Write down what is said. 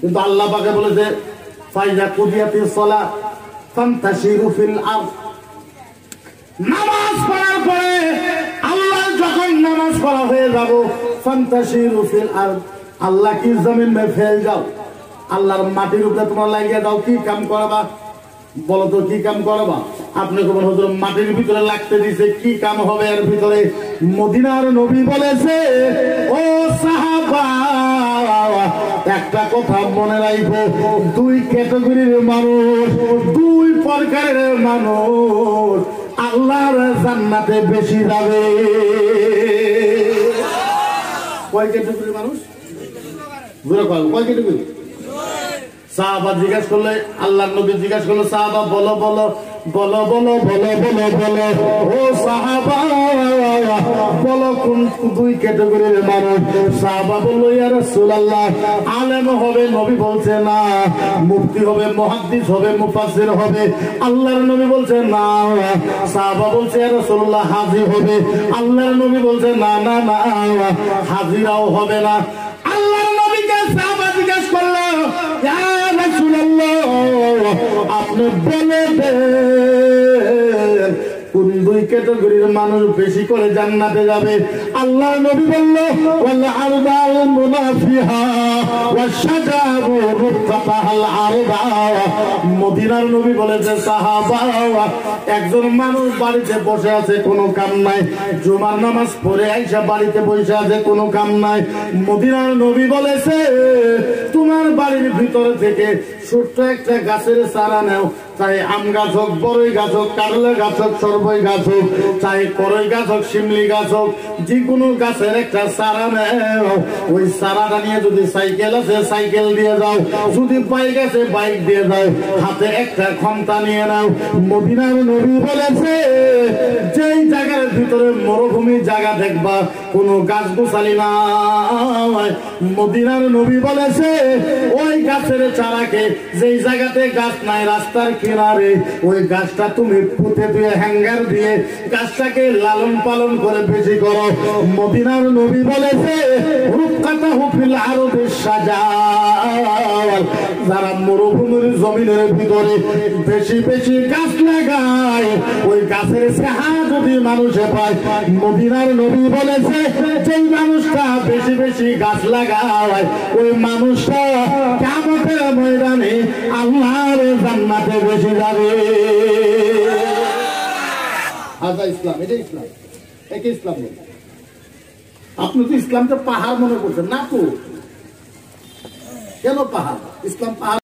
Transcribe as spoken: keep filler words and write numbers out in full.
কিন্তু আল্লাহ পাকে বলেছে ফাইজা কুদিয়াতিস সালাত ফান্তাশিরু ফিল আরদ, নামাজ পড়ার পরে আল্লাহ যখন নামাজ পড়া হয়ে যাব ফান্তাশিরু ফিল আরদ, আল্লাহ কি জমিন মে ফেল যাও, আল্লাহর মাটির উপরে তোমরা লাগিয়ে দাও। কি কাম করবা বলো তো, কি কাম করবা? আপনি কোন হুজুর মাটির ভিতরে লাগতে দিছে, কি কাম হবে এর ভিতরে? মদিনার নবী বলেছে ও সাহাবা একটা কথা মনে রাখবো, দুই ক্যাটাগরির মানুষ, দুই প্রকারের মানুষ আল্লাহর জান্নাতে বেশি যাবে। কয় ক্যাটাগরির মানুষ? কয় ক্যাটাগরি? সাহাবা জিজ্ঞাসা করলে, আল্লাহ নবী জিজ্ঞাসা করলো সাহাবা বলো বলো বলো বলো বলো বলো বলো ও সাহাবা বলো কোন দুই ক্যাটাগরির মানুষ? সাহাবা বললো ইয়া রাসূলুল্লাহ, আলেম হবে, নবী বলছে না। মুফতি হবে, মুহাদ্দিস হবে, মুফাসসির হবে, আল্লাহর নবী বলছে না। সাহাবা বলছে ইয়া রাসূলুল্লাহ, হাজী হবে, আল্লাহর নবী বলছে না না না, হাজীরাও হবে না। আল্লাহর নবীকে সাহাবা জিজ্ঞাসা করলো ইয়া রাসূলুল্লাহ, আপনি বলে দেন কোন দুই ক্যাটাগরির মানুষ বেশি করে জান্নাতে যাবে? আল্লাহর নবী বলল ওয়াল আরবাউ মুনাফিহা ওয়াশ শাজারু রুফাতাল আরবা। মদিনার নবী বলেছে সাহাবা একজন মানুষ বাড়িতে বসে আছে, কোনো কাম নাই, জুমার নামাজ পড়ে আইসা বাড়িতে বসে আছে, কোনো কাম নাই। মদিনার নবী বলেছে তোমার বাড়ির ভিতর থেকে ছোট্ট একটা গাছের চারা নাও, চাই আম গাছ হোক, বড়ই গাছ হোক, কারলা গাছ হোক, সরবই গাছ হোক, চাই করই গাছ হোক, শিমলি গাছ হোক, যে কোনো গাছের একটা চারা নেও। ওই চারাটা নিয়ে যদি সাইকেল আছে সাইকেল দিয়ে যাও, যদি বাইক আছে বাইক দিয়ে যাও, হাতে একটা ক্ষমতা নিয়ে নাও। মদিনার নবী বলেছে যেই জায়গার ভিতরে মরুভূমি জায়গা দেখবা কোনো গাছ গোছালি না, মদিনার নবী বলেছে ওই গাছের চারাকে, যেই জায়গাতে গাছ নাই রাস্তার কিনারে, ওই গাছটা তুমি পুঁতে দিয়ে হ্যাঙ্গার দিয়ে গাছটাকে লালন পালন করে বেশি করো। মদিনার নবী বলেছে রুকাতাহু ফিল আরদি শাজার, যারা মরুভূমির জমিনের ভিতরে বেশি বেশি গাছ লাগায় ওই গাছের ছায়া যদি মানুষে পায়, মদিনার নবী বলেছে যেই মানুষটা বেশি বেশি গাছ লাগায় ওই মানুষটা কিয়ামতের ময়দানে আল্লাহর জান্নাতে বেশি যাবে। আজা ইসলাম, এটা ইসলাম, একই ইসলাম। আপনি তো ইসলামটা পাহাড় মনে করছেন না, তো কেন পাহাড়? ইসলাম পাহাড়